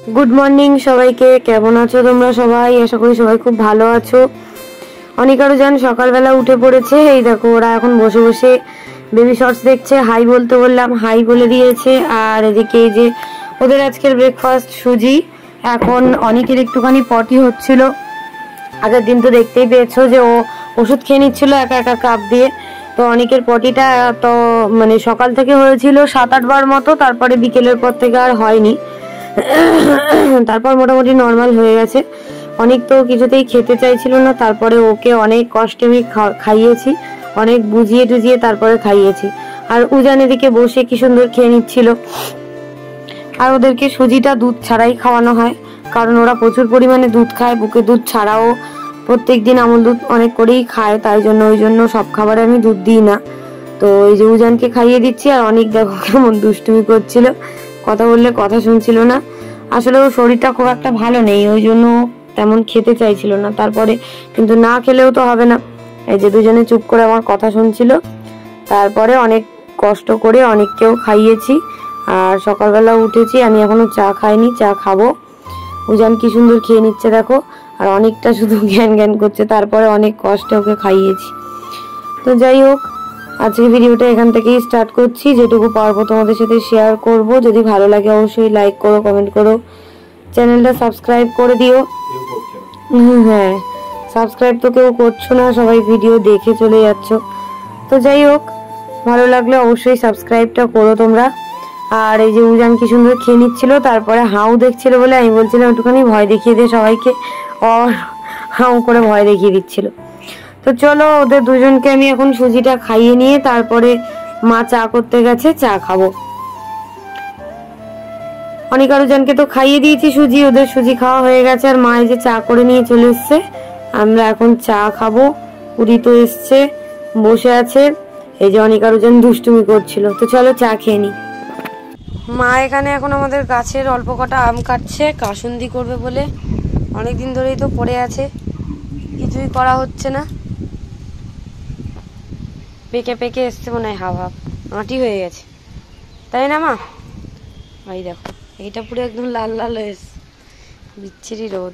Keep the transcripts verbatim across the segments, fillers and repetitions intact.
Good morning সবাইকে। কেমন আছো তোমরা সবাই? আশা করি সবাই খুব ভালো আছো। অনিকারও জান সকালবেলা উঠে পড়েছে। এই দেখো ওরা এখন বসে বসে বেবি শর্টস দেখছে। হাই বলতে বললাম, হাই বলে দিয়েছে। আর এদিকে এই যে ওদের আজকের ব্রেকফাস্ট সুজি। এখন অনিকের একটুখানি পটি হচ্ছিল। আগের দিন তো দেখতেই পেয়েছো যে ও ওষুধ খেয়ে নিচ্ছিল একা একা কাপ দিয়ে। তো অনিকের পটিটা তো মানে সকাল থেকে হয়েছিল সাত আট বার মতো, তারপরে বিকেলের পর থেকে আর হয়নি। তারপর মোটামুটি নর্মাল হয়ে গেছে। অনেক তো কিছুতেই খেতে চাইছিল না, তারপরে ওকে অনেক কষ্টে আমি খাইয়েছি, অনেক বুঝিয়ে টুজিয়ে তারপরে খাইয়েছি। আর উজান এদিকে বসে কি সুন্দর খেয়ে নিচ্ছিল। আর ওদেরকে সুজিটা দুধ ছাড়াই খাওয়ানো হয়, কারণ ওরা প্রচুর পরিমাণে দুধ খায়। বুকে দুধ ছাড়াও প্রত্যেক দিন আমুল দুধ অনেক করেই খায়, তাই জন্য ওই জন্য সব খাবারে আমি দুধ দিই না। তো এই যে উজানকে খাইয়ে দিচ্ছি। আর অনেক দেখো কেমন দুষ্টুমি করছিল, কথা বললে কথা শুনছিল না। আসলে ওর শরীরটা খুব একটা ভালো নেই, ওই জন্য তেমন খেতে চাইছিল না। তারপরে কিন্তু না খেলেও তো হবে না, এই যে দুজনে চুপ করে আমার কথা শুনছিল। তারপরে অনেক কষ্ট করে অনেককেও খাইয়েছি। আর সকালবেলা উঠেছি, আমি এখনো চা খাইনি, চা খাবো। উজান কি সুন্দর খেয়ে নিচ্ছে দেখো। আর অনেকটা শুধু জ্ঞান জ্ঞান করছে, তারপরে অনেক কষ্টে ওকে খাইয়েছি। তো যাই হোক, আজকে ভিডিওটা এখান থেকেই স্টার্ট করছি। যেটুকু পারবো তোমাদের সাথে শেয়ার করব। যদি ভালো লাগে অবশ্যই লাইক করো, কমেন্ট করো, চ্যানেলটা সাবস্ক্রাইব করে দিও। হ্যাঁ, সাবস্ক্রাইব তো কেউ করছো না, সবাই ভিডিও দেখে চলে যাচ্ছ। তো যাই হোক, ভালো লাগলে অবশ্যই সাবস্ক্রাইবটা করো তোমরা। আর এই যে উজান কি সুন্দর খেয়ে নিচ্ছিল, তারপরে হাউ দেখছিল বলে আমি বলছিলাম একটুখানি ভয় দেখিয়ে দিয়ে সবাইকে, আর হাউ করে ভয় দেখিয়ে দিচ্ছিল। তো চলো, ওদের দুজনকে আমি এখন সুজিটা খাইয়ে নিয়ে তারপরে মা চা করতে গেছে, চা খাবো। অনিকার উজানকে তো খাইয়ে দিয়েছি সুজি, ওদের সুজি খাওয়া হয়ে গেছে। আর মা এই যে চা করে নিয়ে চলে এসছে, আমরা এখন চা খাবো। পুরি তো এসছে, বসে আছে। এই যে অনিকার উজান দুষ্টুমি করছিল। তো চলো চা খেয়ে নি। মা এখানে এখন আমাদের গাছের অল্প কটা আম কাটছে, কাসুন্দি করবে বলে। অনেকদিন ধরেই তো পড়ে আছে, কিছুই করা হচ্ছে না। পেকে পেকে এসছে মনে হয়, হাফ হাফ আঁটি হয়ে গেছে, তাই না মা? এই দেখো, এইটা পুরো একদম লাল লাল হয়েছে, বিচ্ছিরি রোদ।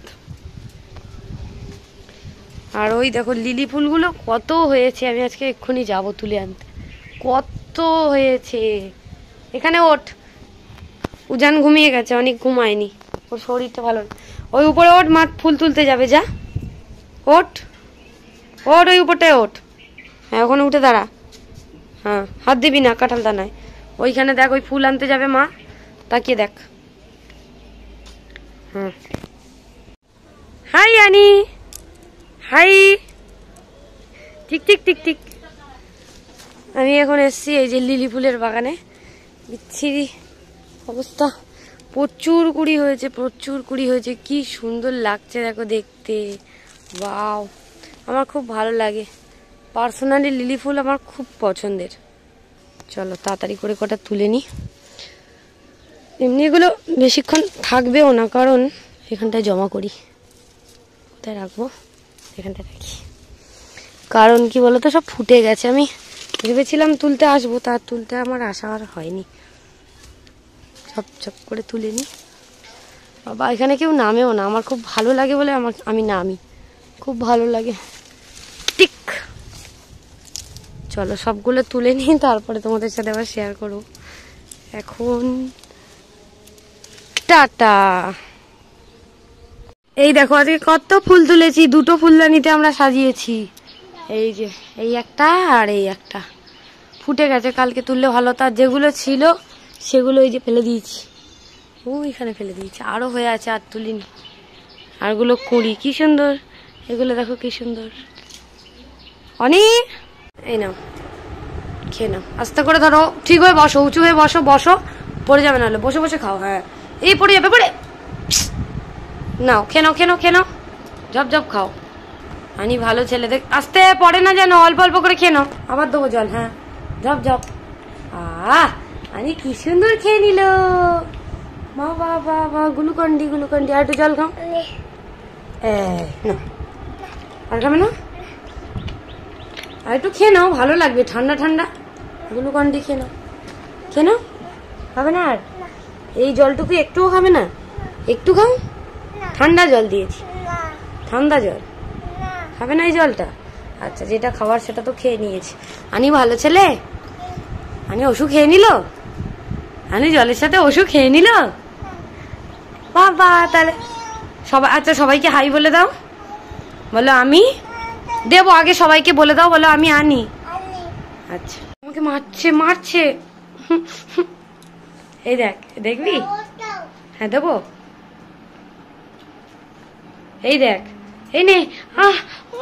আর ওই দেখো লিলি ফুলগুলো কত হয়েছে, আমি আজকে এক্ষুনি যাব তুলে আনতে। কত হয়েছে এখানে। ওঠ, উজান ঘুমিয়ে গেছে, অনেক ঘুমায়নি, ওর শরীরটা ভালো না। ওই উপরে ওঠ, মা ফুল তুলতে যাবে, যা ওঠ ওঠ, ওই উপরটায় ওঠ। হ্যাঁ, ওখানে উঠে দাঁড়া। হ্যাঁ, হাত দিবি না কাঁঠাল দানায়। ওইখানে দেখ, ওই ফুল আনতে যাবে মা, তাকিয়ে দেখ। হুম, হাই আনি, হাই, টিক টিক টিক টিক। আমি এখন এসছি এই যে লিলি ফুলের বাগানে। বিচ্ছিরি অবস্থা, প্রচুর কুড়ি হয়েছে, প্রচুর কুড়ি হয়েছে। কি সুন্দর লাগছে দেখো দেখতে, ওয়াও। আমার খুব ভালো লাগে, পার্সোনালি লিলি ফুল আমার খুব পছন্দের। চলো তাড়াতাড়ি করে কটা তুলে নি। এমনি এগুলো বেশিক্ষণ থাকবেও না, কারণ এখানটায় জমা করি। কোথায় রাখবো? এখানটায় রাখি। কারণ কি বলতো, সব ফুটে গেছে। আমি ভেবেছিলাম তুলতে আসবো, তার তুলতে আমার আসা আর হয়নি। চপ চপ করে তুলে নি। বাবা, এখানে কেউ নামেও না, আমার খুব ভালো লাগে বলে আমার আমি নামি, খুব ভালো লাগে। টিক, চলো সবগুলো তুলে নিই, তারপরে তোমাদের সাথে আবার শেয়ার করবো। এখন টাটা। এই দেখো আজকে কত ফুল তুলেছি, দুটো ফুলদানিতে আমরা সাজিয়েছি। এই যে এই একটা আর এই একটা ফুটে গেছে, কালকে তুললে ভালো। তার যেগুলো ছিল সেগুলো এই যে ফেলে দিয়েছি, ওইখানে ফেলে দিয়েছি। আরো হয়ে আছে, আর তুলিনি। আরগুলো কুড়ি, কি সুন্দর। এগুলো দেখো কি সুন্দর। অনেক, এই নাও খেয়ে নাও, আস্তে করে ধরো, ঠিক হয়ে বসো, উঁচু হয়ে বসো, বসো, পড়ে যাবে নাহলে। বসে বসে খাও। হ্যাঁ, এই পড়ে যাবে, পড়ে নাও, খেয়ে নাও, খেয়ে নাও, খেয়ে নাও, ঝপ ঝপ খাও। আনি ভালো ছেলে, দেখ আস্তে পড়ে না যেন, অল্প অল্প করে খেয়ে নাও। আবার দেবো জল। হ্যাঁ, ঝপ ঝপ। আহ, আনি কি সুন্দর খেয়ে নিল। মা বাবা বা, গ্লুকন্ডি গ্লুকন্ডি। আর একটু জল খাও। আর খাবে না? আর একটু খেয়ে নাও, ভালো লাগবে, ঠান্ডা ঠান্ডা। গ্লুকন্ডি খেয়ে নাও, খেয়ে নাও। খাবে না আর? এই জলটুকু একটুও খাবে না? একটু খাও, ঠান্ডা জল দিয়েছি, ঠান্ডা জল খাবে না এই জলটা? আচ্ছা, যেটা খাবার সেটা তো খেয়ে নিয়েছে। আনি ভালো ছেলে, আনি ওষুধ খেয়ে নিল, আনি জলের সাথে ওষুধ খেয়ে নিল বাবা। তাহলে সবাই, আচ্ছা সবাইকে হাই বলে দাও, বলো আমি দেবো, আগে সবাইকে বলে দাও, বলো আমি আনি। আচ্ছা, আমাকে মারছে মারছে এই দেখ, দেখবি? হ্যাঁ দেবো, এই দেখ, এই নে। আহ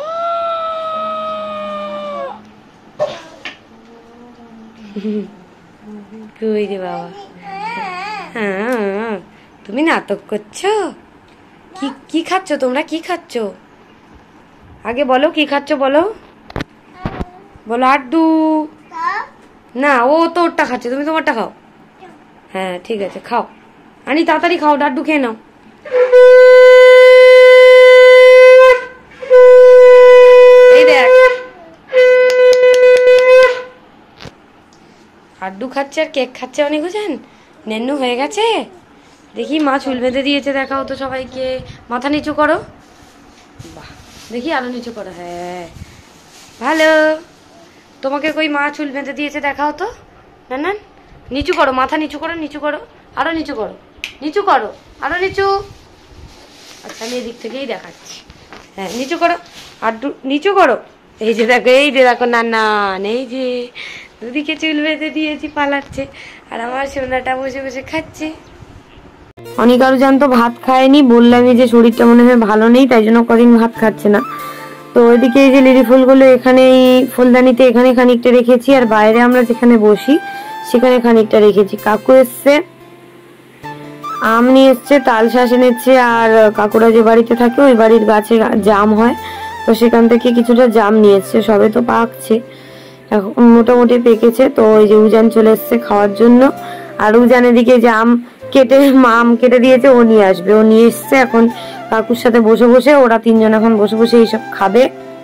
কই রে বাবা, হ্যাঁ তুমি নাটক করছো? কি কি খাচ্ছ তোমরা, কি খাচ্ছ আগে বলো, কি খাচ্ছ বলো, বলো। আড্ডু না, ও তো ওরটা খাচ্ছে, তুমি তোমারটা খাও। হ্যাঁ ঠিক আছে, খাও আনি, তাড়াতাড়ি খাও, ডাড্ডু খেয়ে নাও। এই দেখ, আড্ডু খাচ্ছে আর কেক খাচ্ছে অনেক, বুঝেন? নেন্নু হয়ে গেছে। দেখি মা চুল বেঁধে দিয়েছে, দেখাও তো সবাইকে। মাথা নিচু করো, বাহ, দেখি আরো নিচু করো, হ্যাঁ ভালো। তোমাকে কই মা চুল বেঁধে দিয়েছে, দেখাও তো। না না, নিচু করো, মাথা নিচু করো, নিচু করো, আরো নিচু করো, নিচু করো, আরো নিচু। আচ্ছা আমি এদিক থেকেই দেখাচ্ছি, হ্যাঁ নিচু করো, আড্ডু নিচু করো। এই যে দেখো, এই যে দেখো, না না এই যে দুদিকে চুল বেঁধে দিয়েছি, পালাচ্ছে, আর আমার সোনাটা বসে বসে খাচ্ছে। অনেক আরো জানতো ভাত খায়নি, বললামই যে শরীরটা মনে হয় ভালো নেই, তাই জন্য কদিন ভাত খাচ্ছে না। তো ওইদিকে এই যে লিলি ফুলগুলো এখানে ফুলদানিতে এখানে খানিকটা রেখেছি, আর বাইরে আমরা যেখানে বসি সেখানে খানিকটা রেখেছি। কাকু এসছে, আম নিয়ে এসছে, তাল শাঁস এনেছে, আর কাকুরা যে বাড়িতে থাকে ওই বাড়ির গাছে জাম হয়, তো সেখান থেকে কিছুটা জাম নিয়ে এসছে, সবে তো পাকছে, এখন মোটামুটি পেকেছে। তো ওই যে উজান চলে এসছে খাওয়ার জন্য, আর উজান এদিকে জাম কেটে আম কেটে দিয়েছে, ও নিয়ে আসবে, ও নিয়ে এসছে। এখন কাকুর সাথে বসে বসে ওরা তিনজন এখন বসে বসে এইসব খাবে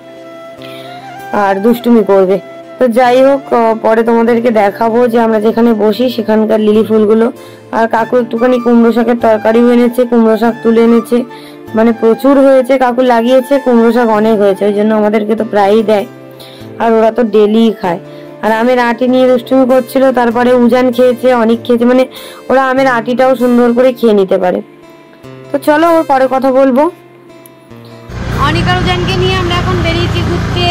আর দুষ্টুমি করবে। তো যাই হোক, পরে তোমাদেরকে দেখাবো যে আমরা যেখানে বসি সেখানকার লিলি ফুলগুলো। আর কাকু একটুখানি কুমড়ো শাকের তরকারিও এনেছে, কুমড়ো শাক তুলে এনেছে, মানে প্রচুর হয়েছে, কাকু লাগিয়েছে, কুমড়ো শাক অনেক হয়েছে, ওই জন্য আমাদেরকে তো প্রায়ই দেয়, আর ওরা তো ডেলি খায়। আর আমের আটি নিয়ে দুষ্টুমি করছিল, তারপরে উজান খেয়েছে, অনেক খেয়েছে, মানে ওরা আমের আটিটাও সুন্দর করে খেয়ে নিতে পারে। তো চলো ওর পরে কথা বলবো। অনেক আর উজানকে নিয়ে আমরা এখন বেরিয়েছি ঘুরতে।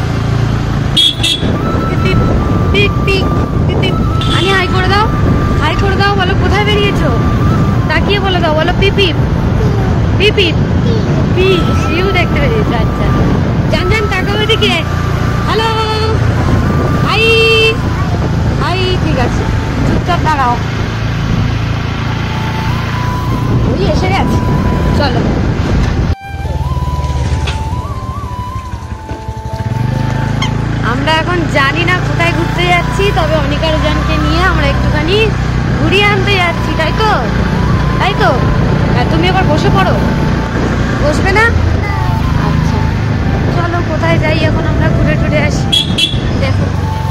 আনি হাই করে দাও, হাই করে দাও, বলো কোথায় বেরিয়েছো, তাকিয়ে বলে দাও, বলো পিপি পিপি পি শিউ দেখতে বেরিয়েছো। আচ্ছা জান জান তাকাও এদিকে, হ্যালো হাই হাই, ঠিক আছে চুপচাপ দাঁড়াও, ওই এসে গেছে, চলো। আমরা এখন জানি না কোথায় ঘুরতে যাচ্ছি, তবে অনিকা রুজানকে নিয়ে আমরা একটুখানি ঘুরিয়ে আনতে যাচ্ছি, তাই তো? তাই তো, তুমি এবার বসে পড়ো, বসবে না? আচ্ছা চলো কোথায় যাই এখন আমরা ঘুরে টুরে আসি। দেখো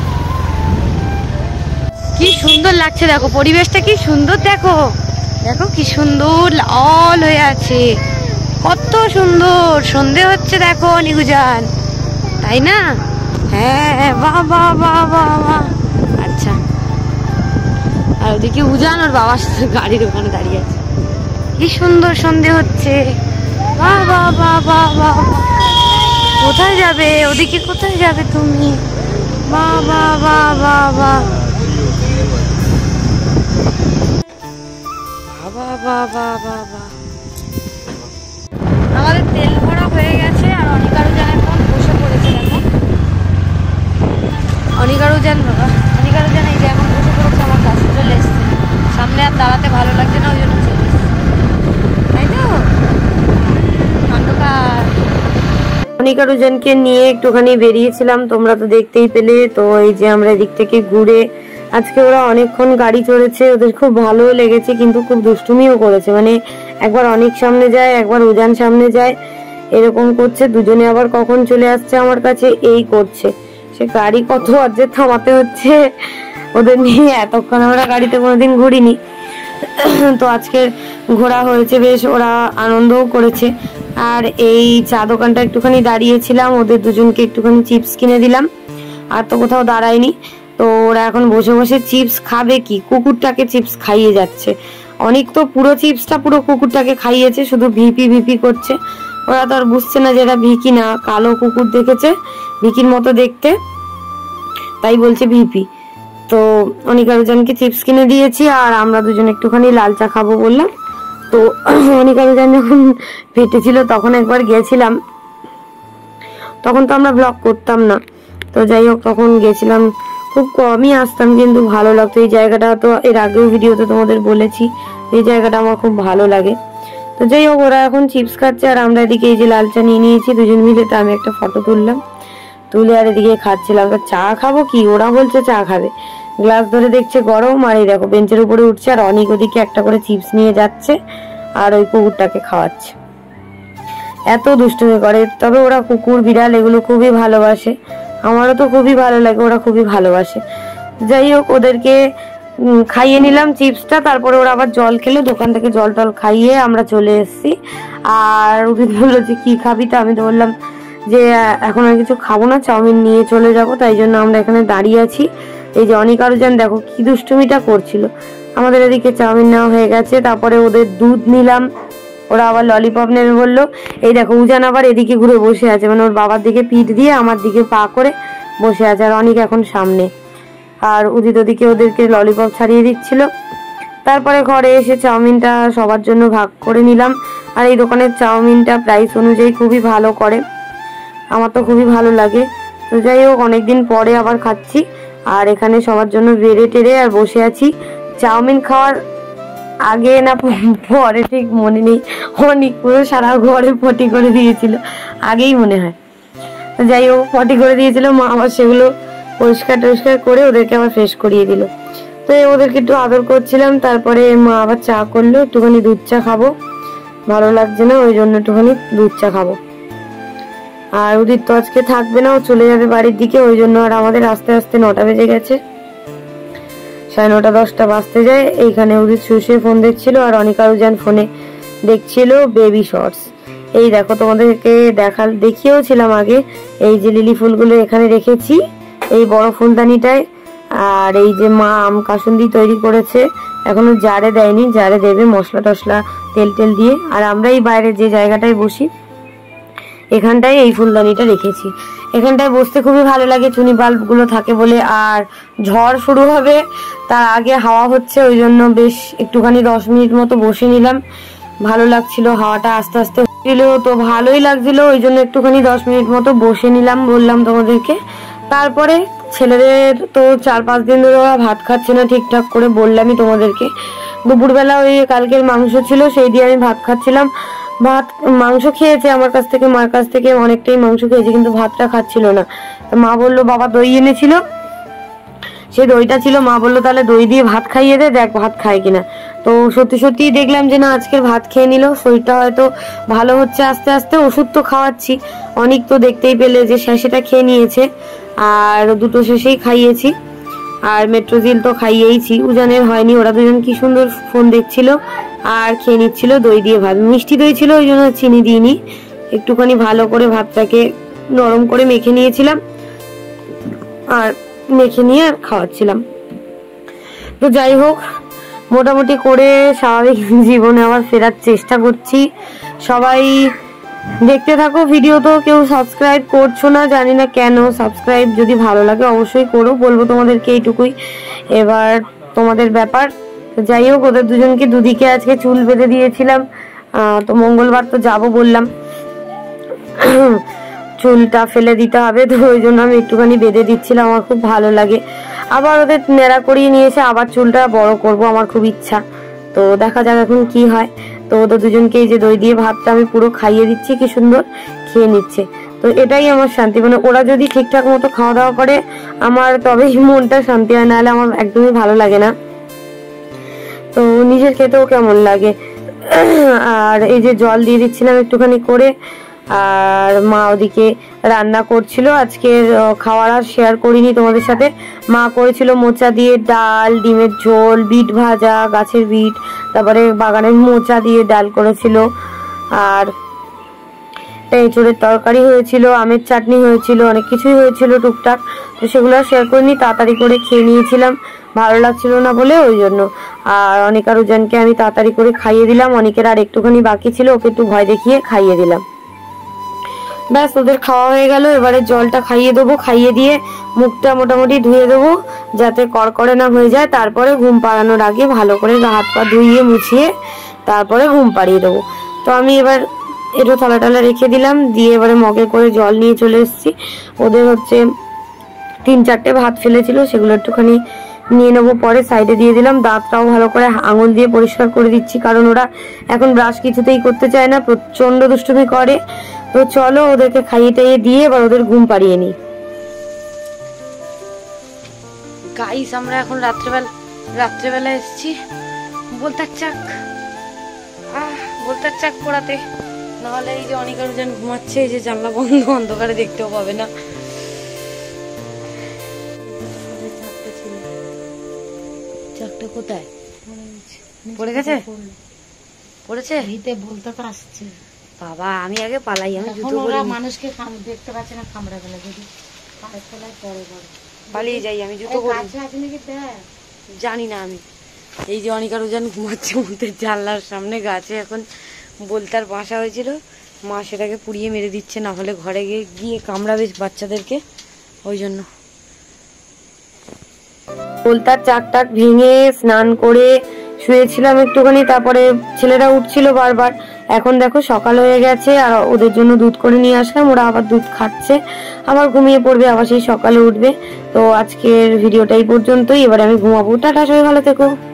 কি সুন্দর লাগছে, দেখো পরিবেশটা কি সুন্দর, দেখো দেখো কি সুন্দর লাল হয়ে আছে, কত সুন্দর সন্ধে হচ্ছে, দেখো অনিকুজান, তাই না? হ্যাঁ বাহ বাহ বাহ বাহ বাহ। আচ্ছা, আর ওদিকে উজান ওর বাবার সাথে গাড়ির ওখানে দাঁড়িয়ে আছে, কি সুন্দর সন্ধে হচ্ছে, বাহ বাহ বাহ বাহ বাহ। কোথায় যাবে ওদিকে, কোথায় যাবে তুমি, বাহ বাহ বাহ বাহ বাহ বাহ বাহ বাহ বাহ বাহ। আমাদের তেল ভরা হয়ে গেছে, আর অনিকা রুজান এখন বসে পড়েছে, দেখো অনিকা রুজান, অনিকা রুজান এই যে এখন বসে পড়েছে, আমার কাছে চলে এসছে, সামনে আর দাঁড়াতে ভালো লাগছে না, ওই জন্য চলে এসছে, তাই তো? অন্ধকার। অনিকা রুজানকে নিয়ে একটুখানি বেরিয়েছিলাম, তোমরা তো দেখতেই পেলে। তো এই যে আমরা এদিক থেকে ঘুরে, আজকে ওরা অনেকক্ষণ গাড়ি চড়েছে, ওদের খুব ভালো লেগেছে, কিন্তু খুব দুষ্টুমিও করেছে, মানে একবার অনেক সামনে যায়, একবার উজান সামনে যায়, এরকম করছে, দুজনে আবার কখন চলে আসছে আমার কাছে এই করছে। সে গাড়ি কত আর যে থামাতে হচ্ছে ওদের নিয়ে, এতক্ষণ আমরা গাড়িতে কোনোদিন ঘুরিনি। তো আজকের ঘোরা হয়েছে বেশ, ওরা আনন্দও করেছে। আর এই চা দোকানটা একটুখানি দাঁড়িয়েছিলাম, ওদের দুজনকে একটুখানি চিপস কিনে দিলাম, আর তো কোথাও দাঁড়ায়নি। তো ওরা এখন বসে বসে চিপস খাবে, কি কুকুরটাকে চিপস খাইয়ে যাচ্ছে। অনেক তো পুরো চিপসটা পুরো কুকুরটাকে খাইয়েছে, শুধু ভিপি ভিপি করছে। ওরা তো আর বুঝছে না যে এটা ভিকি না, কালো কুকুর দেখেছে ভিকির মতো দেখতে, তাই বলছে ভিপি। তো অনিকা রুজানকে চিপস কিনে দিয়েছি, আর আমরা দুজন একটুখানি লাল চা খাবো বললাম। তো অনিকা রুজান যখন পেটে ছিল তখন একবার গেছিলাম, তখন তো আমরা ব্লগ করতাম না। তো যাই হোক তখন গেছিলাম, খুব কমই আসতাম, কিন্তু ভালো লাগতো এই জায়গাটা। তো এর আগেও ভিডিওতে তোমাদের বলেছি এই জায়গাটা আমার খুব ভালো লাগে। তো যাই হোক ওরা এখন চিপস খাচ্ছে, আর আমরা এদিকে এই যে লাল চা নিয়ে নিয়েছি দুজন মিলে। তো আমি একটা ফটো তুললাম, তুলে আর এদিকে খাচ্ছিলাম। তো চা খাবো কি, ওরা বলছে চা খাবে, গ্লাস ধরে দেখছে গরম, আর এই দেখো বেঞ্চের উপরে উঠছে, আর অনেক ওদিকে একটা করে চিপস নিয়ে যাচ্ছে আর ওই কুকুরটাকে খাওয়াচ্ছে। এত দুষ্টুমি করে, তবে ওরা কুকুর বিড়াল এগুলো খুবই ভালোবাসে, আমারও তো খুবই ভালো লাগে, ওরা খুবই ভালোবাসে। যাই হোক ওদেরকে খাইয়ে নিলাম চিপসটা, তারপরে ওরা আবার জল খেলো, দোকান থেকে জল টল খাইয়ে আমরা চলে এসেছি। আর উদিত বললো যে কি খাবি, তো আমি তো বললাম যে এখন আর কিছু খাবো না, চাউমিন নিয়ে চলে যাব। তাই জন্য আমরা এখানে দাঁড়িয়ে আছি। এই যে অনিকা রুজান দেখো কি দুষ্টুমিটা করছিল। আমাদের এদিকে চাউমিন নেওয়া হয়ে গেছে, তারপরে ওদের দুধ নিলাম, ওরা আবার ললিপপ নেবে বললো। এই দেখো উজান আবার এদিকে ঘুরে বসে আছে, মানে ওর বাবার দিকে পিঠ দিয়ে আমার দিকে পা করে বসে আছে, আর অনিক এখন সামনে। আর উদিত ওদিকে ওদেরকে ললিপপ ছাড়িয়ে দিচ্ছিল। তারপরে ঘরে এসে চাউমিনটা সবার জন্য ভাগ করে নিলাম। আর এই দোকানের চাউমিনটা প্রাইস অনুযায়ী খুবই ভালো করে, আমার তো খুবই ভালো লাগে। তো যাই হোক অনেকদিন পরে আবার খাচ্ছি, আর এখানে সবার জন্য বেড়ে টেড়ে আর বসে আছি। চাউমিন খাওয়ার আগে না পরে ঠিক মনে নেই, অনেক পুরো সারা ঘরে পটি করে দিয়েছিল, আগেই মনে হয়। যাই হোক পটি করে দিয়েছিল, মা আবার সেগুলো পরিষ্কার টরিষ্কার করে ওদেরকে আবার ফ্রেশ করিয়ে দিল। তো ওদেরকে একটু আদর করছিলাম। তারপরে মা আবার চা করলো, একটুখানি দুধ চা খাবো, ভালো লাগছে না ওই জন্য একটুখানি দুধ চা খাবো। আর উদিত তো আজকে থাকবে না, ও চলে যাবে বাড়ির দিকে, ওই জন্য আর আমাদের আস্তে আস্তে নটা বেজে গেছে, সাড়ে নটা দশটা বাজতে যায়। এইখানে উদিত শুয়ে ফোন দেখছিল, আর অনিকা রুজান ফোনে দেখছিল বেবি শর্টস। এই দেখো তোমাদেরকে দেখা দেখিয়েওছিলাম আগে, এই যে লিলি ফুলগুলো এখানে রেখেছি এই বড় ফুলদানিটায়। আর এই যে মা আম কাসুন্দি তৈরি করেছে, এখনো জারে দেয়নি, জারে দেবে মশলা টশলা তেল টেল দিয়ে। আর আমরা এই বাইরে যে জায়গাটায় বসি এখানটায় এই ফুলদানিটা রেখেছি, এখানটায় বসতে খুবই ভালো লাগে, চুনি বাল্ব গুলো থাকে বলে। আর ঝড় শুরু হবে তার আগে হাওয়া হচ্ছে, ওই জন্য বেশ একটুখানি দশ মিনিট মতো বসে নিলাম, ভালো লাগছিল, হাওয়াটা আস্তে আস্তে ছিল তো ভালোই লাগছিল, ওই জন্য একটুখানি দশ মিনিট মতো বসে নিলাম বললাম তোমাদেরকে। তারপরে ছেলেদের তো চার পাঁচ দিন ধরে ওরা ভাত খাচ্ছে না ঠিকঠাক করে, বললামই তোমাদেরকে। দুপুরবেলা ওই কালকের মাংস ছিল, সেই দিয়ে আমি ভাত খাচ্ছিলাম। ভাত মাংস খেয়েছে আমার কাছ থেকে, মার কাছ থেকে অনেকটাই মাংস খেয়েছে, কিন্তু ভাতটা খাচ্ছিল না। মা বললো বাবা দই এনেছিল, সেই দইটা ছিল, মা বললো তাহলে দই দিয়ে ভাত খাইয়ে দে, দেখ ভাত খায় কিনা। তো সত্যি সত্যি দেখলাম যে না আজকের ভাত খেয়ে নিল, শরীরটা হয়তো ভালো হচ্ছে আস্তে আস্তে। ওষুধ তো খাওয়াচ্ছি, অনেক তো দেখতেই পেলে যে শেষেটা খেয়ে নিয়েছে, আর দুটো শেষেই খাইয়েছি, আর মেট্রোজিল তো খাইয়েইছি। উজানের হয়নি, ওরা দুজন কি সুন্দর ফোন দেখছিল আর খেয়ে নিচ্ছিল দই দিয়ে ভাত। মিষ্টি দই ছিল ওই জন্য চিনি দিইনি, একটুখানি ভালো করে ভাতটাকে নরম করে মেখে নিয়েছিলাম, আর মেখে নিয়ে খাওয়াচ্ছিলাম। তো যাই হোক মোটামুটি করে স্বাভাবিক জীবনে আবার ফেরার চেষ্টা করছি। সবাই দেখতে থাকো ভিডিও। তো কেউ সাবস্ক্রাইব করছো না, জানি না কেন। সাবস্ক্রাইব যদি ভালো লাগে অবশ্যই করো, বলবো তোমাদেরকে এইটুকুই, এবার তোমাদের ব্যাপার। যাই হোক ওদের দুজনকে দুদিকে আজকে চুল বেঁধে দিয়েছিলাম, তো মঙ্গলবার তো যাব বললাম, চুলটা ফেলে দিতে হবে, তো ওই জন্য আমি একটুখানি বেঁধে দিচ্ছিলাম, আমার খুব ভালো লাগে। আবার ওদের নেড়া করিয়ে নিয়ে এসে আবার চুলটা বড় করব, আমার খুব ইচ্ছা। তো দেখা যাক এখন কি হয়। তো ওদের দুজনকে এই যে দই দিয়ে ভাতটা আমি পুরো খাইয়ে দিচ্ছি, কি সুন্দর খেয়ে নিচ্ছে। তো এটাই আমার শান্তি, মানে ওরা যদি ঠিকঠাক মতো খাওয়া দাওয়া করে আমার তবেই মনটা শান্তি হয়, নাহলে আমার একদমই ভালো লাগে না। তো নিজের খেতেও কেমন লাগে। আর এই যে জল দিয়ে দিচ্ছিলাম একটুখানি করে, আর মা ওদিকে রান্না করছিল। আজকের খাওয়ার আর শেয়ার করিনি তোমাদের সাথে। মা করেছিল মোচা দিয়ে ডাল, ডিমের ঝোল, বিট ভাজা, গাছের বিট, তারপরে বাগানের মোচা দিয়ে ডাল করেছিল, আর এঁচড়ের তরকারি হয়েছিল, আমের চাটনি হয়েছিল, অনেক কিছুই হয়েছিল টুকটাক। তো সেগুলো শেয়ার করিনি, তাড়াতাড়ি করে খেয়ে নিয়েছিলাম, ভালো লাগছিল না বলে ওই জন্য। আর অনেক আর উজানকে আমি তাড়াতাড়ি করে খাইয়ে দিলাম। অনেকের আর একটুখানি বাকি ছিল, ওকে একটু ভয় দেখিয়ে খাইয়ে দিলাম। ব্যাস ওদের খাওয়া হয়ে গেল। এবারে জলটা খাইয়ে দেবো, খাইয়ে দিয়ে মুখটা মোটামুটি ধুয়ে দেবো যাতে কড়কড়ে না হয়ে যায়। তারপরে ঘুম পাড়ানোর আগে ভালো করে হাত পা ধুইয়ে মুছিয়ে তারপরে ঘুম পাড়িয়ে দেবো। তো আমি এবার একটু থালা টালা রেখে দিলাম, দিয়ে এবারে মগে করে জল নিয়ে চলে এসেছি। ওদের হচ্ছে তিন চারটে ভাত ফেলেছিল, সেগুলো একটুখানি নিয়ে নেবো, পরে সাইডে দিয়ে দিলাম। দাঁতটাও ভালো করে আঙুল দিয়ে পরিষ্কার করে দিচ্ছি, কারণ ওরা এখন ব্রাশ কিছুতেই করতে চায় না, প্রচন্ড দুষ্টুমি করে। তো চলো ওদেরকে খাইয়ে টাইয়ে দিয়ে এবার ওদের ঘুম পাড়িয়ে নিই। গাইস আমরা এখন রাত্রেবেলা রাত্রেবেলা এসেছি বলতার চাক আহ বলতার চাক পড়াতে, নাহলে এই যে অনেক আরো যেন ঘুমাচ্ছে, এই যে জানলা বন্ধ, অন্ধকারে দেখতেও পাবে না। চাকটা কোথায় পড়ে গেছে? পড়েছে বলতে তো আসছে বাবা। আমি আগে পালাই, আমি জুতো পরে মানুষকে দেখতে পাচ্ছি না, কামড়া গেলে যদি পালিয়ে যাই। আমি জুতো পরে জানি না আমি। এই যে অনিকার উজান ঘুমাচ্ছে মুখের জানলার সামনে গাছে, এখন বলতার বাসা হয়েছিল, মা সেটাকে পুড়িয়ে মেরে দিচ্ছে, না হলে ঘরে গিয়ে গিয়ে কামড়াবে বাচ্চাদেরকে, ওই জন্য। বলতার চাক টাক ভেঙে স্নান করে শুয়েছিলাম একটুখানি, তারপরে ছেলেরা উঠছিল বারবার। এখন দেখো সকাল হয়ে গেছে, আর ওদের জন্য দুধ করে নিয়ে আসলাম, ওরা আবার দুধ খাচ্ছে, আবার ঘুমিয়ে পড়বে, আবার সেই সকালে উঠবে। তো আজকের ভিডিওটা এই পর্যন্তই, এবার আমি ঘুমাবো। টাটা, সবাই ভালো থেকো।